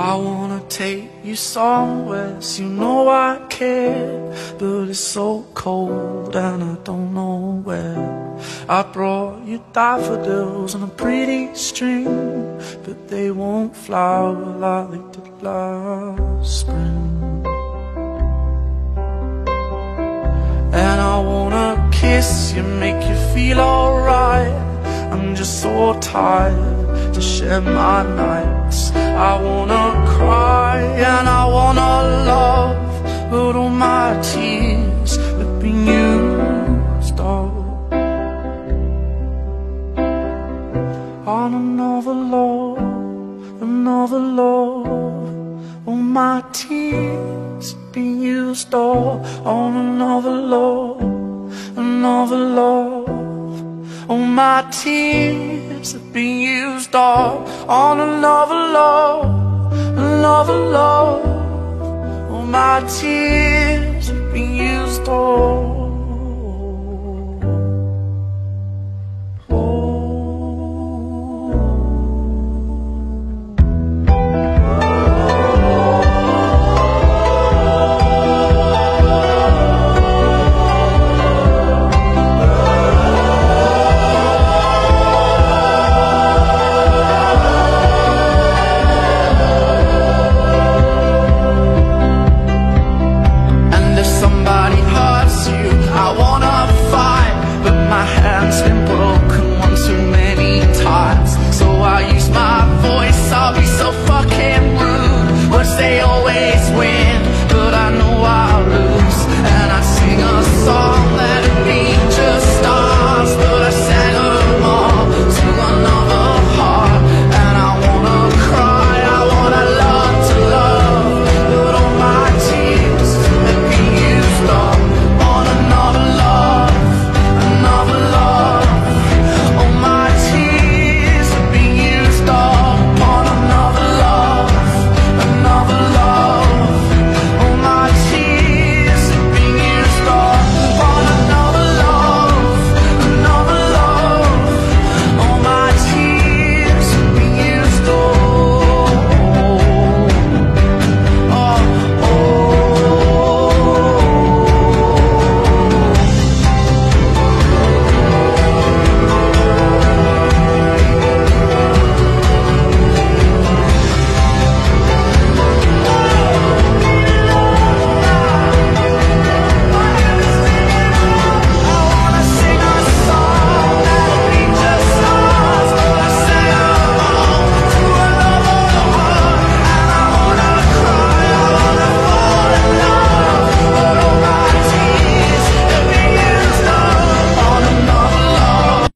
I wanna take you somewhere, so you know I care, but it's so cold and I don't know where. I brought you daffodils on a pretty string, but they won't flower like they did last spring. And I wanna kiss you, make you feel alright. I'm just so tired to share my nights. I wanna cry and I wanna love, but all my tears have been used up on another love, another love. All my tears have been used up on another love, another love. All my tears have been used up on another love, another love. All my tears have been used up.